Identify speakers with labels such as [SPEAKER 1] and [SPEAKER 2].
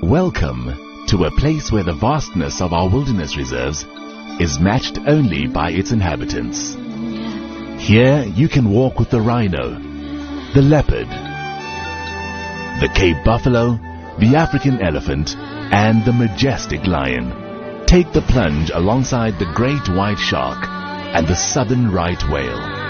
[SPEAKER 1] Welcome to a place where the vastness of our wilderness reserves is matched only by its inhabitants. Here you can walk with the rhino, the leopard, the Cape buffalo, the African elephant, and the majestic lion. Take the plunge alongside the great white shark and the southern right whale.